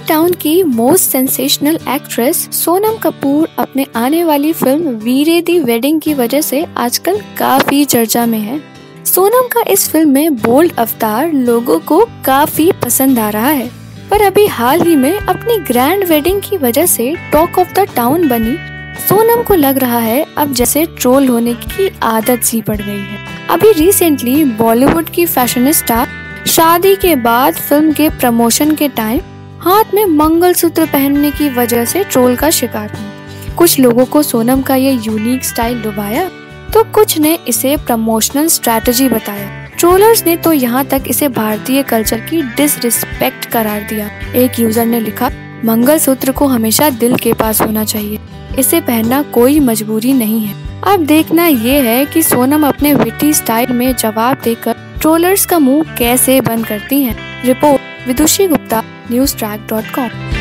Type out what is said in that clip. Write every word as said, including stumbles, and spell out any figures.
Town की most sensational actress Sonam Kapoor अपने आने वाली फिल्म वीरे दी वेडिंग की वजह से आजकल काफी चर्चा में है। सोनम का इस फिल्म में बोल्ड अवतार लोगों को काफी पसंद आ रहा है, पर अभी हाल ही में अपनी ग्रैंड वेडिंग की वजह से टॉक ऑफ द टाउन बनी सोनम को लग रहा है अब जैसे ट्रोल होने की आदत सी पड़ गई है। अभी रिसेंटली बॉलीवुड की फैशनिस्टा शादी के बाद फिल्म के प्रमोशन के टाइम हाथ में मंगलसूत्र पहनने की वजह से ट्रोल का शिकार हुई। कुछ लोगों को सोनम का ये यूनिक स्टाइल लुभाया तो कुछ ने इसे प्रमोशनल स्ट्रैटेजी बताया। ट्रोलर्स ने तो यहाँ तक इसे भारतीय कल्चर की डिसरिस्पेक्ट करार दिया। एक यूजर ने लिखा, मंगलसूत्र को हमेशा दिल के पास होना चाहिए, इसे पहनना कोई मजबूरी नहीं है। अब देखना ये है कि सोनम अपने विटी स्टाइल में जवाब देकर ट्रोलर्स का मुंह कैसे बंद करती हैं। Report Vidushi Gupta, news track dot com.